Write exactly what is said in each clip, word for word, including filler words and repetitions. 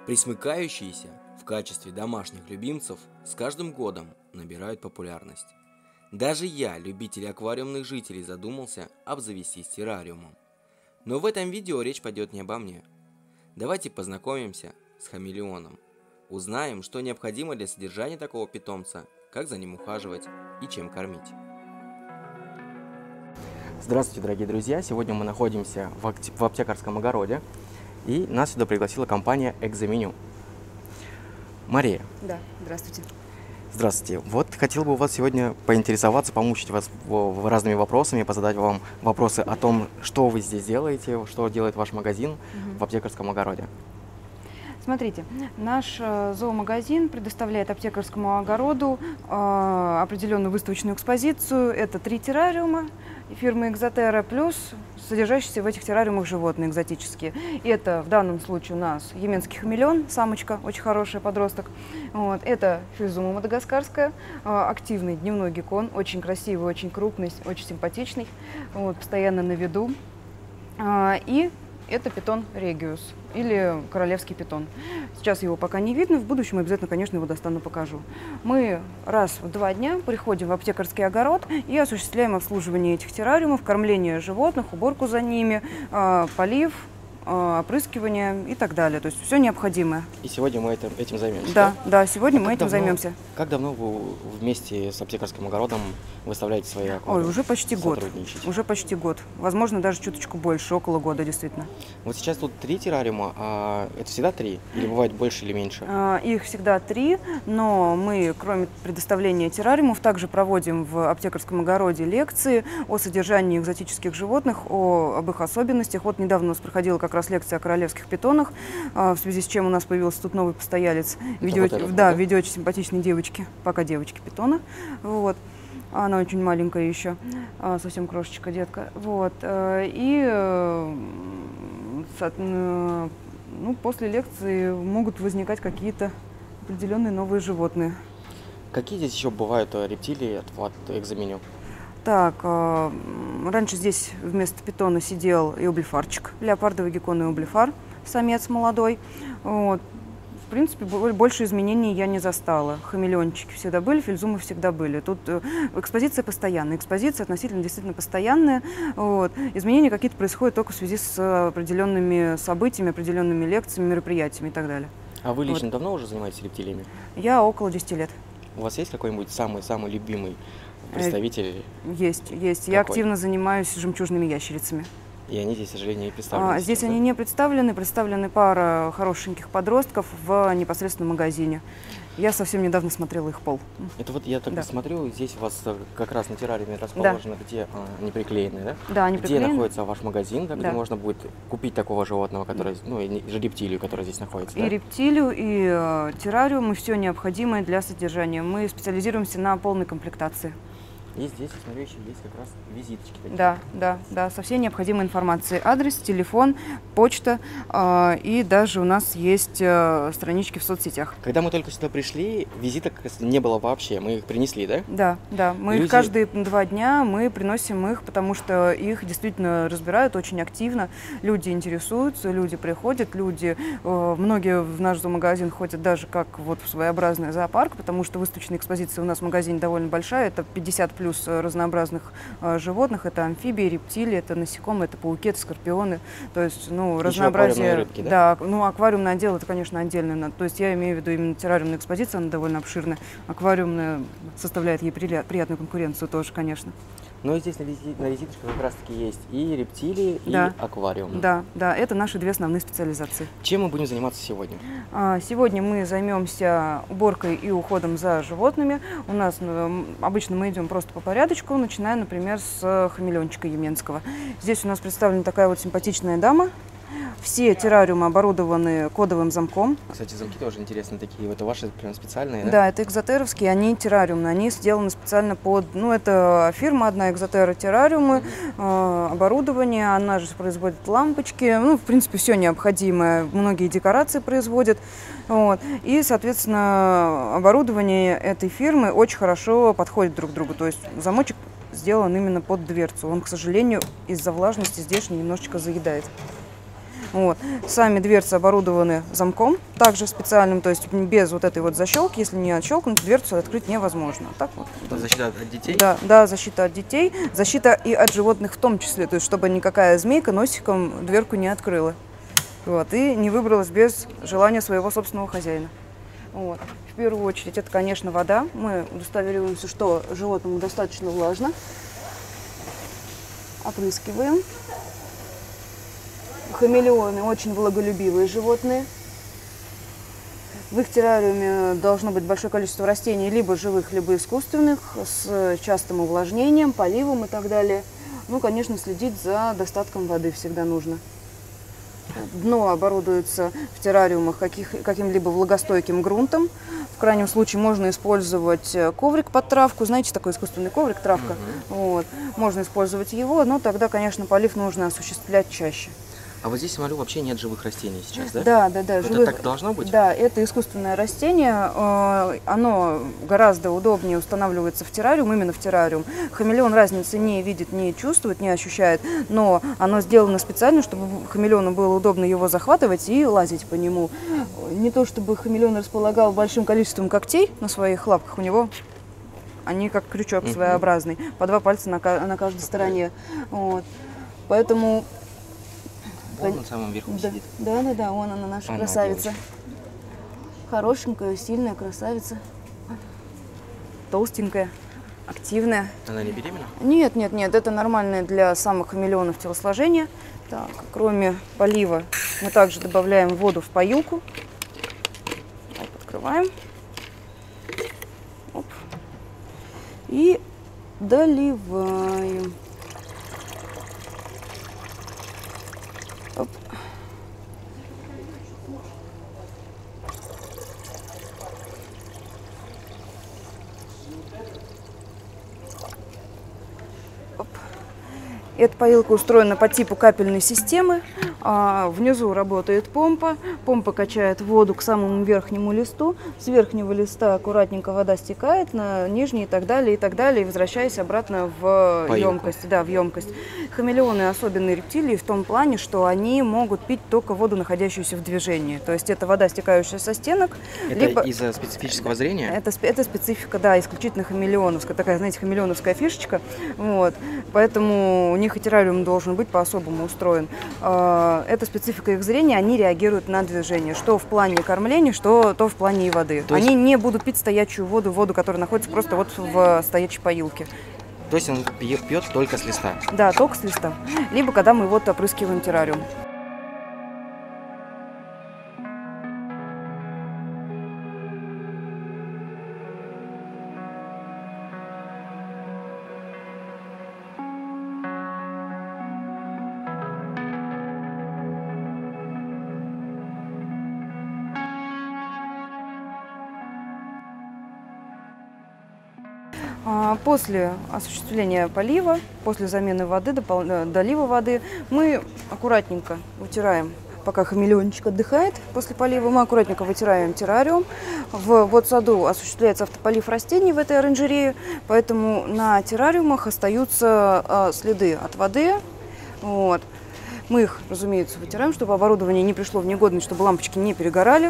Присмыкающиеся в качестве домашних любимцев с каждым годом набирают популярность. Даже я, любитель аквариумных жителей, задумался обзавестись террариумом. Но в этом видео речь пойдет не обо мне. Давайте познакомимся с хамелеоном. Узнаем, что необходимо для содержания такого питомца, как за ним ухаживать и чем кормить. Здравствуйте, дорогие друзья! Сегодня мы находимся в, акт... в аптекарском огороде, и нас сюда пригласила компания «Экзоменю». Мария. Да, здравствуйте. Здравствуйте. Вот хотел бы у вас сегодня поинтересоваться, помучить вас разными вопросами, позадать вам вопросы о том, что вы здесь делаете, что делает ваш магазин угу. в аптекарском огороде. Смотрите, наш э, зоомагазин предоставляет аптекарскому огороду э, определенную выставочную экспозицию. Это три террариума фирмы Экзотера, плюс содержащиеся в этих террариумах животные экзотические. Это в данном случае у нас йеменский хамелеон, самочка, очень хороший подросток. Вот. Это физума мадагаскарская, э, активный дневной геккон, очень красивый, очень крупный, очень симпатичный, вот, постоянно на виду. Э, и это питон региус, или королевский питон. Сейчас его пока не видно, в будущем обязательно, конечно, его достану, покажу. Мы раз в два дня приходим в аптекарский огород и осуществляем обслуживание этих террариумов, кормление животных, уборку за ними, полив, опрыскивание и так далее. То есть все необходимое. И сегодня мы этим, этим займемся? Да, да, да сегодня а мы этим давно, займемся. Как давно вы вместе с аптекарским огородом выставляете свои аквариумы? Ой, уже почти год. Уже почти год. Возможно, даже чуточку больше, около года, действительно. Вот сейчас тут три террариума, а это всегда три? Или бывает больше или меньше? А, их всегда три, но мы, кроме предоставления террариумов, также проводим в аптекарском огороде лекции о содержании экзотических животных, о, об их особенностях. Вот недавно у нас проходила как раз лекция о королевских питонах, а, в связи с чем у нас появился тут новый постоялец. Видео, вот да, в виде очень симпатичной девочки, пока девочки питона. Вот. Она очень маленькая еще, совсем крошечка детка. Вот. И ну, после лекции могут возникать какие-то определенные новые животные. Какие здесь еще бывают рептилии от, от Экзоменю? Так, раньше здесь вместо питона сидел иоблифарчик, леопардовый геккон иоблифар, самец молодой. Вот. В принципе, больше изменений я не застала. Хамелеончики всегда были, фельзумы всегда были. Тут экспозиция постоянная, экспозиция относительно действительно постоянная. Вот. Изменения какие-то происходят только в связи с определенными событиями, определенными лекциями, мероприятиями и так далее. А вы лично вот. давно уже занимаетесь рептилиями? Я около десяти лет. У вас есть какой-нибудь самый-самый любимый представитель? Есть, есть. Какой? Я активно занимаюсь жемчужными ящерицами. И они здесь, к сожалению, не представлены. А, здесь да? они не представлены, представлены пара хорошеньких подростков в непосредственном магазине. Я совсем недавно смотрела их пол. Это вот я так да. смотрю, здесь у вас как раз на террариуме расположено, да. где а, они приклеены, да? Да, они где приклеены. находится ваш магазин, да, где да. можно будет купить такого животного, который, ну, и рептилию, которая здесь находится. И да? рептилию, и э, террариум, и все необходимое для содержания. Мы специализируемся на полной комплектации. И здесь, я смотрю, еще есть как раз визиточки такие. Да, да, да, со всей необходимой информацией. Адрес, телефон, почта, э, и даже у нас есть э, странички в соцсетях. Когда мы только сюда пришли, визиток не было вообще, мы их принесли, да? Да, да, мы Люди... их каждые два дня мы приносим их, потому что их действительно разбирают очень активно. Люди интересуются, люди приходят, люди, э, многие в наш зоомагазин ходят даже как вот в своеобразный зоопарк, потому что выставочная экспозиция у нас в магазине довольно большая, это пятьдесят плюс разнообразных э, животных, это амфибии, рептилии, это насекомые, это пауки, это скорпионы, то есть, ну, еще разнообразие. Рыбки, да? Да, ну, аквариумный отдел, это, конечно, отдельно, то есть я имею в виду именно террариумная экспозиция, она довольно обширная, аквариумная составляет ей приятную конкуренцию тоже, конечно. Ну и здесь на, визит, на визиточках как раз таки есть и рептилии, да. и аквариум. Да, да, это наши две основные специализации. Чем мы будем заниматься сегодня? Сегодня мы займемся уборкой и уходом за животными. У нас обычно мы идем просто по порядочку, начиная, например, с хамелеончика йеменского. Здесь у нас представлена такая вот симпатичная дама. Все террариумы оборудованы кодовым замком. Кстати, замки тоже интересные такие. Это ваши прям специальные, да? Да, это экзотеровские, они террариумные. Они сделаны специально под... Ну, это фирма одна, Экзотера террариумы, mm-hmm. э, оборудование. Она же производит лампочки. Ну, в принципе, все необходимое. Многие декорации производят. Вот. И, соответственно, оборудование этой фирмы очень хорошо подходит друг к другу. То есть замочек сделан именно под дверцу. Он, к сожалению, из-за влажности здешней немножечко заедает. Вот. Сами дверцы оборудованы замком, также специальным, то есть без вот этой вот защелки, если не отщелкнуть, дверцу открыть невозможно. Так вот. Это защита от детей? Да, да, защита от детей, защита и от животных в том числе, то есть чтобы никакая змейка носиком дверку не открыла. Вот, и не выбралась без желания своего собственного хозяина. Вот. В первую очередь это, конечно, вода. Мы удостоверяемся, что животному достаточно влажно. Опрыскиваем. Хамелеоны очень влаголюбивые животные. В их террариуме должно быть большое количество растений, либо живых, либо искусственных, с частым увлажнением, поливом и так далее. Ну, конечно, следить за достатком воды всегда нужно. Дно оборудуется в террариумах каких, каким-либо влагостойким грунтом. В крайнем случае можно использовать коврик под травку. Знаете, такой искусственный коврик, травка. Uh-huh. Вот. Можно использовать его, но тогда, конечно, полив нужно осуществлять чаще. А вот здесь, смотрю, вообще нет живых растений сейчас, да? Да, да, да. Это живых... так должно быть? Да, это искусственное растение. Оно гораздо удобнее устанавливается в террариум, именно в террариум. Хамелеон разницы не видит, не чувствует, не ощущает, но оно сделано специально, чтобы хамелеону было удобно его захватывать и лазить по нему. Не то, чтобы хамелеон располагал большим количеством когтей на своих лапках, у него они как крючок uh-huh. своеобразный, по два пальца на, на каждой стороне. Вот. Поэтому... Вон на самом верху да, сидит. Да, да, да, вон она, наша она красавица. девочка. Хорошенькая, сильная красавица. Толстенькая, активная. Она не беременна? Нет, нет, нет, это нормальное для самых хамелеонов телосложение. Так, кроме полива мы также добавляем воду в поилку. Так, открываем. Оп. И доливаем. Оп. Оп. Эта поилка устроена по типу капельной системы. А, внизу работает помпа. Помпа качает воду к самому верхнему листу. С верхнего листа аккуратненько вода стекает на нижний и так далее, и так далее, и возвращаясь обратно в Поилку. емкость. Да, в емкость. Хамелеоны особенные рептилии в том плане, что они могут пить только воду, находящуюся в движении. То есть это вода, стекающая со стенок. Это либо... из-за специфического зрения? Это, это специфика, да, исключительно хамелеоновская, такая, знаете, хамелеоновская фишечка. Вот. Поэтому у них и террариум должен быть по-особому устроен. Это специфика их зрения, они реагируют на движение, что в плане кормления, что то в плане и воды. То есть... Они не будут пить стоячую воду, воду, которая находится просто вот в стоячей поилке. То есть он пьет, пьет только с листа? Да, только с листа. Либо когда мы вот опрыскиваем террариум. После осуществления полива, после замены воды, допол... долива воды, мы аккуратненько вытираем, пока хамелеончик отдыхает после полива, мы аккуратненько вытираем террариум. В вот саду осуществляется автополив растений в этой оранжерее, поэтому на террариумах остаются а, следы от воды. Вот. Мы их, разумеется, вытираем, чтобы оборудование не пришло в негодность, чтобы лампочки не перегорали.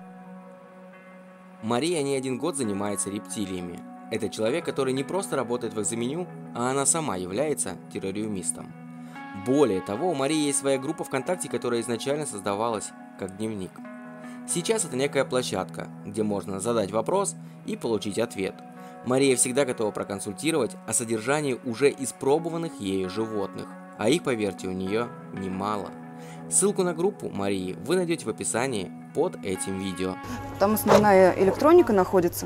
Мария не один год занимается рептилиями. Это человек, который не просто работает в экзоменю, а она сама является террариумистом. Более того, у Марии есть своя группа ВКонтакте, которая изначально создавалась как дневник. Сейчас это некая площадка, где можно задать вопрос и получить ответ. Мария всегда готова проконсультировать о содержании уже испробованных ею животных, а их, поверьте, у нее немало. Ссылку на группу Марии вы найдете в описании под этим видео. Там основная электроника находится,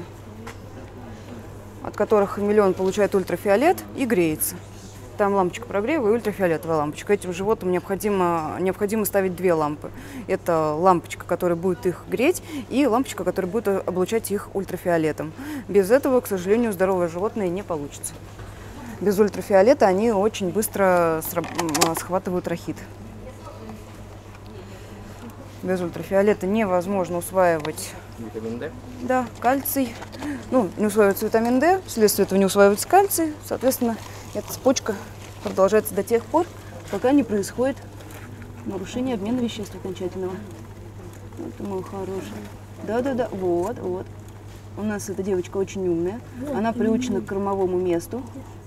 от которых хамелеон получает ультрафиолет и греется. Там лампочка прогрева и ультрафиолетовая лампочка. Этим животным необходимо, необходимо ставить две лампы. Это лампочка, которая будет их греть, и лампочка, которая будет облучать их ультрафиолетом. Без этого, к сожалению, здоровое животное не получится. Без ультрафиолета они очень быстро схватывают рахит. Без ультрафиолета невозможно усваивать витамин D? Да, кальций. Ну, не усваивается витамин D, вследствие этого не усваивается кальций. Соответственно, эта цепочка продолжается до тех пор, пока не происходит Нарушение обмена веществ окончательного. Вот мой хороший. Да-да-да, вот, вот. У нас эта девочка очень умная. Она приучена к кормовому месту.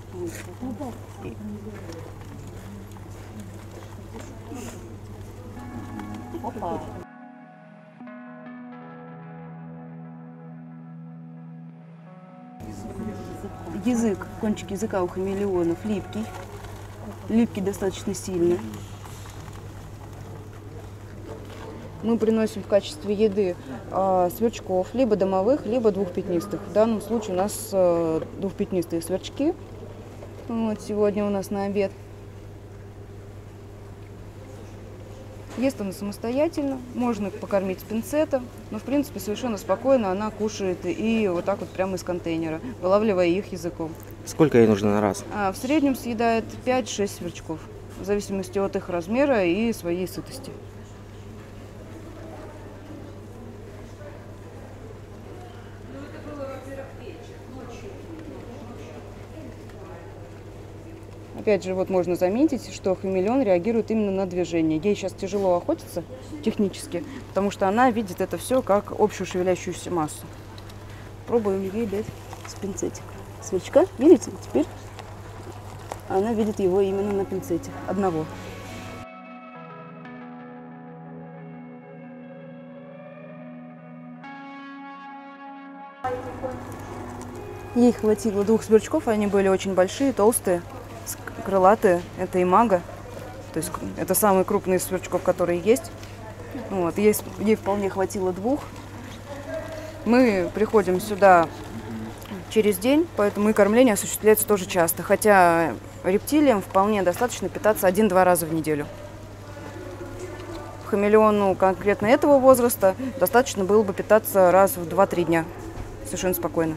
Опа. Язык, кончик языка у хамелеонов липкий. Липкий достаточно сильно. Мы приносим в качестве еды э, сверчков, либо домовых, либо двухпятнистых. В данном случае у нас э, двухпятнистые сверчки. Вот сегодня у нас на обед. Ест она самостоятельно, можно покормить с пинцета, но в принципе совершенно спокойно она кушает и вот так вот прямо из контейнера, вылавливая их языком. Сколько ей нужно на раз? А в среднем съедает пять-шесть сверчков, в зависимости от их размера и своей сытости. Опять же, вот можно заметить, что хамелеон реагирует именно на движение. Ей сейчас тяжело охотиться технически, потому что она видит это все как общую шевелящуюся массу. Пробуем ей дать с пинцетика сверчка. Видите, теперь она видит его именно на пинцете. Одного. Ей хватило двух сверчков, они были очень большие, толстые. Крылатые, это имага, то есть это самые крупные сверчков, которые есть. Вот, ей, ей вполне хватило двух. Мы приходим сюда через день, поэтому и кормление осуществляется тоже часто, хотя рептилиям вполне достаточно питаться один-два раза в неделю. Хамелеону конкретно этого возраста достаточно было бы питаться раз в два-три дня, совершенно спокойно.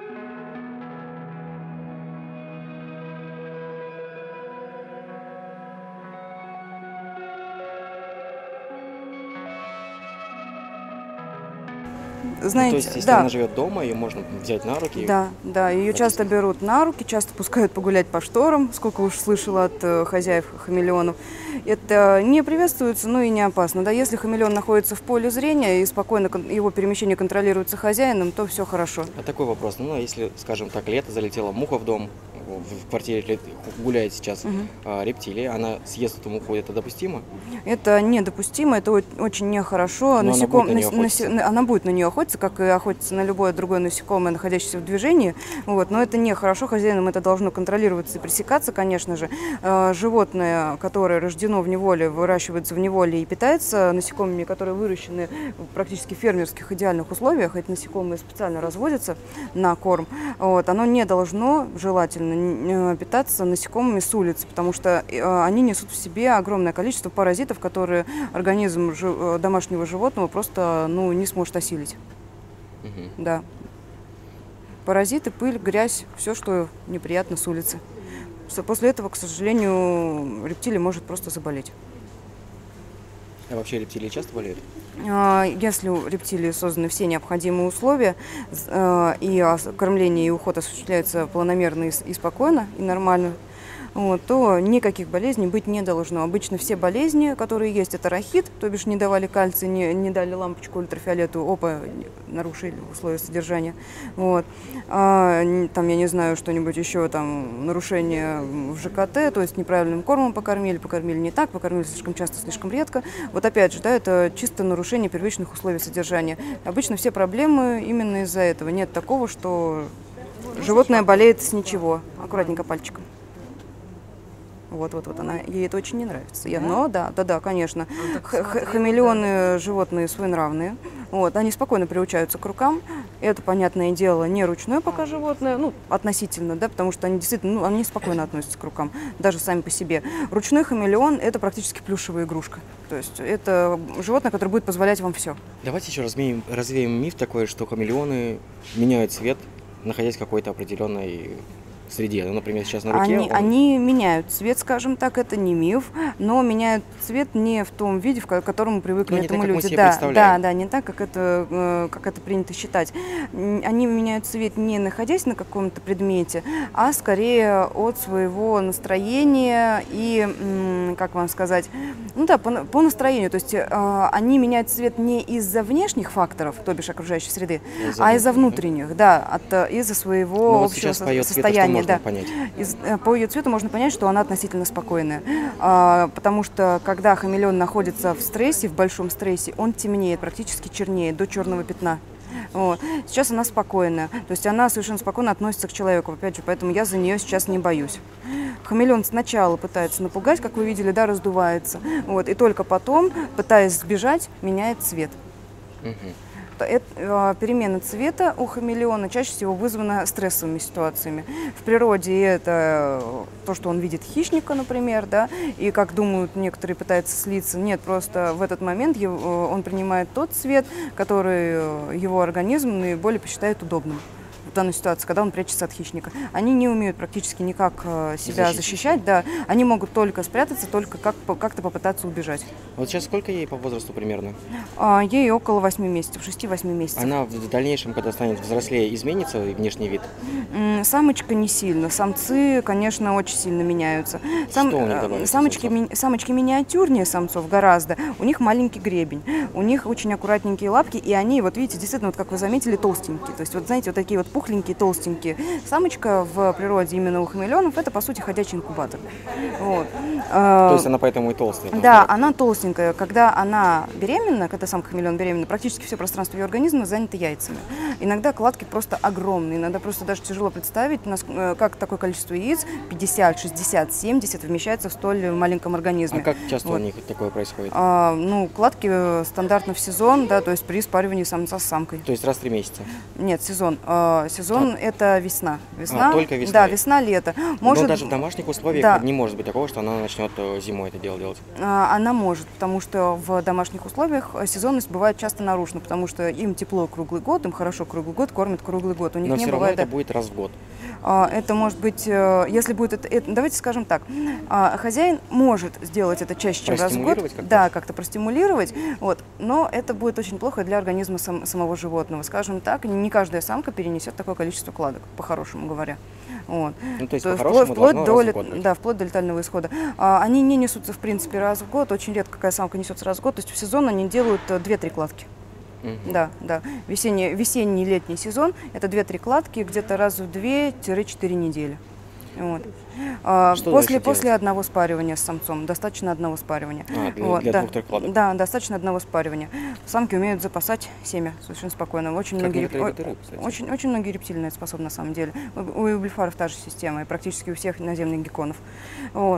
Знаете, то есть, если да. она живет дома, ее можно взять на руки? Да, да, ее часто берут на руки, часто пускают погулять по шторам, сколько уж слышала от э, хозяев хамелеонов. Это не приветствуется, но и не опасно. Да, если хамелеон находится в поле зрения и спокойно его перемещение контролируется хозяином, то все хорошо. А такой вопрос, ну, если, скажем так, лето, залетела муха в дом, в квартире гуляет сейчас угу. а, рептилия, она съест эту муху, это допустимо? Это недопустимо, это очень нехорошо. Но Насеком... она, будет на нее Нас... она будет на нее охотиться, как и охотиться на любое другое насекомое, находящееся в движении. Вот. Но это нехорошо, хозяином это должно контролироваться и пресекаться, конечно же. Животное, которое рождено в неволе, выращивается в неволе и питается насекомыми, которые выращены в практически фермерских идеальных условиях, эти насекомые специально разводятся на корм, вот. Оно не должно желательно питаться насекомыми с улицы, потому что они несут в себе огромное количество паразитов, которые организм домашнего животного просто ну, не сможет осилить. Угу. Да. Паразиты, пыль, грязь, все, что неприятно с улицы. После этого, к сожалению, рептилия может просто заболеть. А вообще рептилии часто болеют? Если у рептилии созданы все необходимые условия, и кормление и уход осуществляется планомерно и спокойно, и нормально, вот, то никаких болезней быть не должно. Обычно все болезни, которые есть, это рахит, то бишь не давали кальций, не, не дали лампочку ультрафиолету, опа, нарушили условия содержания. Вот. А, там, я не знаю, что-нибудь еще, там, нарушение в ЖКТ, то есть неправильным кормом покормили, покормили не так, покормили слишком часто, слишком редко. Вот опять же, да, это чисто нарушение первичных условий содержания. Обычно все проблемы именно из-за этого. Нет такого, что животное болеет с ничего. Аккуратненько пальчиком. Вот-вот-вот, она, ей это очень не нравится. Я, но да, да-да, конечно. Хамелеоны животные своенравные. Вот, они спокойно приучаются к рукам. Это, понятное дело, не ручное пока животное, ну, относительно, да, потому что они действительно, ну, они спокойно относятся к рукам, даже сами по себе. Ручной хамелеон – это практически плюшевая игрушка. То есть это животное, которое будет позволять вам все. Давайте еще развеем, развеем миф такой, что хамелеоны меняют цвет, находясь в какой-то определенной среде. Ну, например, сейчас на руке. Они, он... они меняют цвет, скажем так, это не миф, но меняют цвет не в том виде, в котором привыкли ну, этому так, люди. Да, да, да, не так, как это, как это принято считать. Они меняют цвет не находясь на каком-то предмете, а скорее от своего настроения и, как вам сказать, Ну да, по, по настроению. То есть э, они меняют цвет не из-за внешних факторов, то бишь окружающей среды, из-за а из-за внутренних, да, от, из-за своего ну, общего вот по состояния. Цвета, да. Из, по ее цвету можно понять, что она относительно спокойная. А, потому что когда хамелеон находится в стрессе, в большом стрессе, он темнеет, практически чернеет до черного пятна. Вот. Сейчас она спокойная, то есть она совершенно спокойно относится к человеку, опять же, поэтому я за нее сейчас не боюсь. Хамелеон сначала пытается напугать, как вы видели, да, раздувается, вот, и только потом, пытаясь сбежать, меняет цвет. Угу. Это, перемена цвета у хамелеона чаще всего вызвана стрессовыми ситуациями. В природе это то, что он видит хищника, например, да, и, как думают некоторые, пытаются слиться. Нет, просто в этот момент его, он принимает тот цвет, который его организм наиболее посчитает удобным в данной ситуации, когда он прячется от хищника. Они не умеют практически никак себя защитить, защищать, да. Они могут только спрятаться, только как, как-то попытаться убежать. Вот сейчас сколько ей по возрасту примерно? А, ей около восьми месяцев, шести-восьми месяцев. Она в дальнейшем, когда станет взрослее, изменится внешний вид? Самочка не сильно. Самцы, конечно, очень сильно меняются. Сам, Что у них добавится? Самочки, ми, самочки миниатюрнее самцов гораздо. У них маленький гребень, у них очень аккуратненькие лапки, и они, вот видите, действительно, вот как вы заметили, толстенькие. То есть, вот знаете, вот такие вот пухленькие, толстенькие. Самочка в природе именно у хамелеонов — это, по сути, ходячий инкубатор. Вот. То есть она поэтому и толстая? Да, она толстенькая. Когда она беременна, когда самка хамелеон беременна, практически все пространство ее организма занято яйцами. Иногда кладки просто огромные, иногда просто даже тяжело представить, как такое количество яиц, пятьдесят, шестьдесят, семьдесят, вмещается в столь маленьком организме. А как часто вот. у них такое происходит? А, ну, кладки стандартно в сезон, да, то есть при спаривании самца с самкой. То есть раз в три месяца? Нет, сезон. А, сезон — это весна. Весна. А, только весна? Да, весна, лето. Может... Но даже в домашних условиях да. не может быть такого, что она начнет зимой это дело делать? А, она может, потому что в домашних условиях сезонность бывает часто нарушена, потому что им тепло круглый год, им хорошо круглый год, кормят круглый год. У них Но не все бывает, равно это да. будет раз в год? А, это может быть, если будет это, это давайте скажем так, а, хозяин может сделать это чаще, чем раз в год. Как-то? Да, как-то простимулировать, вот, но это будет очень плохо для организма сам, самого животного. Скажем так, не каждая самка перенесет такое количество кладок, по-хорошему говоря. Вот. Ну, то есть, то вплоть, вплоть, до, раз в год да, вплоть до летального исхода. А, они не несутся, в принципе, раз в год. Очень редко какая самка несется раз в год. То есть в сезон они делают две-три кладки. Угу. Да, да. Весенний, весенний, летний сезон – это две-три кладки где-то раз в две-четыре недели. Вот. А, после, после одного спаривания с самцом. Достаточно одного спаривания. А, для, вот, для да, двух-трех кладок? Да, достаточно одного спаривания. Самки умеют запасать семя совершенно спокойно. Очень, как многие, рыб, о, очень, очень многие рептилии на это способны на самом деле. У, у эублифаров та же система, и практически у всех наземных гекконов. Вот.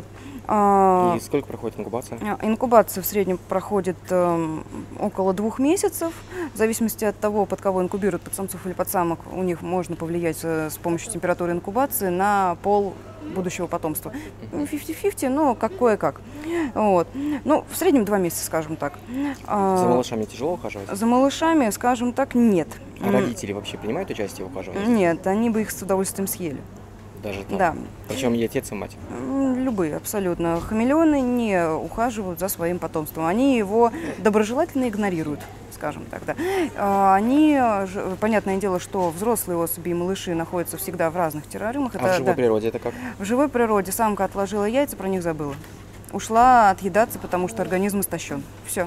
И сколько проходит инкубация? Инкубация в среднем проходит э, около двух месяцев. В зависимости от того, под кого инкубируют, под самцов или под самок, у них можно повлиять э, с помощью температуры инкубации на пол будущего потомства. пятьдесят-пятьдесят, но какое-как. Вот. Ну, в среднем два месяца, скажем так. За малышами тяжело ухаживать? За малышами, скажем так, нет. А родители вообще принимают участие в ухаживании? Нет, они бы их с удовольствием съели. Даже так? Да. Причем и отец, и мать? Любые, абсолютно. Хамелеоны не ухаживают за своим потомством. Они его доброжелательно игнорируют, скажем так. Да. Они, понятное дело, что взрослые особи и малыши находятся всегда в разных террариумах. А это, в живой да. природе это как? В живой природе самка отложила яйца, про них забыла. Ушла отъедаться, потому что организм истощен. Все.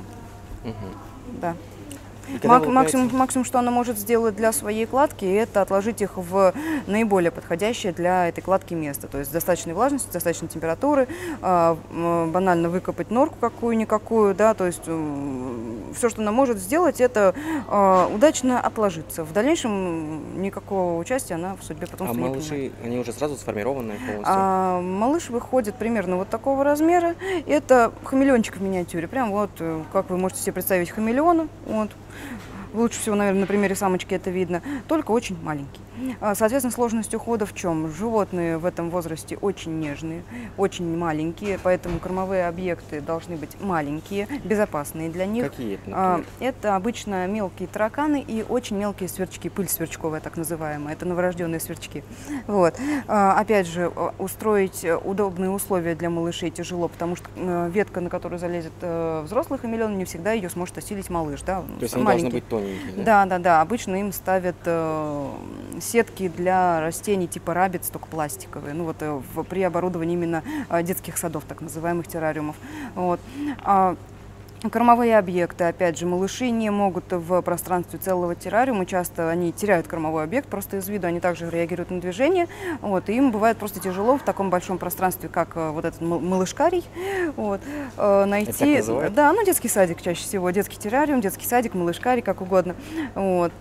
Угу. Да. Мак максимум, максимум, что она может сделать для своей кладки, это отложить их в наиболее подходящее для этой кладки место. То есть с достаточной влажностью, с достаточной температуры, э, банально выкопать норку какую-никакую, да, то есть э, все, что она может сделать, это э, удачно отложиться. В дальнейшем никакого участия она в судьбе потомства а не малыши, принимает. Они уже сразу сформированные полностью? А, малыш выходит примерно вот такого размера. Это хамелеончик в миниатюре. Прям вот, как вы можете себе представить хамелеона. Вот. Лучше всего, наверное, на примере самочки это видно, только очень маленький. Соответственно, сложность ухода в чем? Животные в этом возрасте очень нежные, очень маленькие, поэтому кормовые объекты должны быть маленькие, безопасные для них. Какие это, например? Это обычно мелкие тараканы и очень мелкие сверчки, пыль сверчковая так называемая, это новорожденные сверчки. Вот. Опять же, устроить удобные условия для малышей тяжело, потому что ветка, на которую залезет взрослый хамелеон, не всегда ее сможет осилить малыш. Да? То есть они должны быть тоненькие, да? Да, да, да. Обычно им ставят сетки для растений типа рабиц, только пластиковые, ну вот э, в, при оборудовании именно э, детских садов, так называемых террариумов. Вот. А, Кормовые объекты, опять же, малыши не могут в пространстве целого террариума, часто они теряют кормовой объект просто из виду, они также реагируют на движение, вот, и им бывает просто тяжело в таком большом пространстве, как вот этот малышкарий, вот, найти... Это так да, ну, детский садик чаще всего, детский террариум, детский садик, малышкарий, как угодно, вот.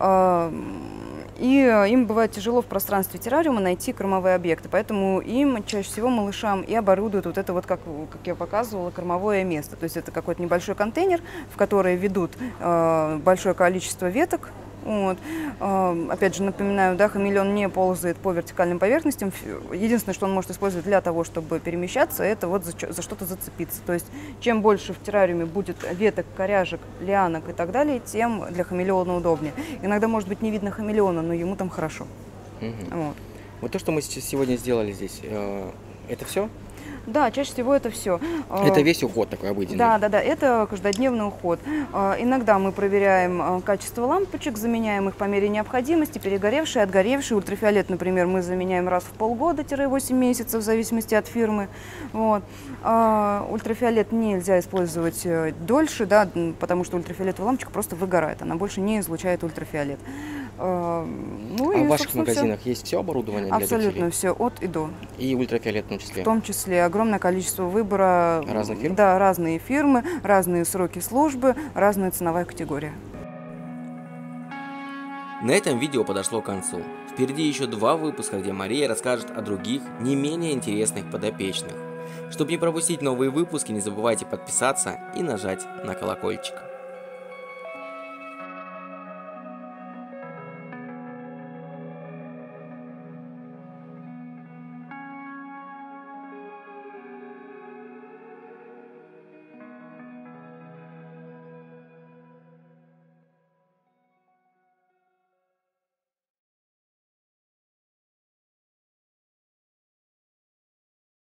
И им бывает тяжело в пространстве террариума найти кормовые объекты, поэтому им чаще всего малышам и оборудуют вот это вот, как, как я показывала, кормовое место. То есть это какой-то небольшой контейнер, в который ведут э, большое количество веток. Вот. Э, опять же, напоминаю, да, хамелеон не ползает по вертикальным поверхностям. Единственное, что он может использовать для того, чтобы перемещаться, это вот за, за что-то зацепиться. То есть чем больше в террариуме будет веток, коряжек, лианок и так далее, тем для хамелеона удобнее. Иногда, может быть, не видно хамелеона, но ему там хорошо. Угу. Вот. Вот то, что мы сегодня сделали здесь, э, это все? Да, чаще всего это все. Это весь уход такой обыденный? Да, да, да, это каждодневный уход. Иногда мы проверяем качество лампочек, заменяем их по мере необходимости, перегоревшие, отгоревшие. Ультрафиолет, например, мы заменяем раз в полгода-восемь месяцев, в зависимости от фирмы. Вот. Ультрафиолет нельзя использовать дольше, да, потому что ультрафиолетовая лампочка просто выгорает, она больше не излучает ультрафиолет. Ну, а и, в ваших магазинах все. есть все оборудование для Абсолютно зрителей? все, от и до. И ультрафиолет в том числе? В том числе огромное количество выбора. Разных фирм? Да, разные фирмы, разные сроки службы, разная ценовая категория. На этом видео подошло к концу. Впереди еще два выпуска, где Мария расскажет о других, не менее интересных подопечных. Чтобы не пропустить новые выпуски, не забывайте подписаться и нажать на колокольчик.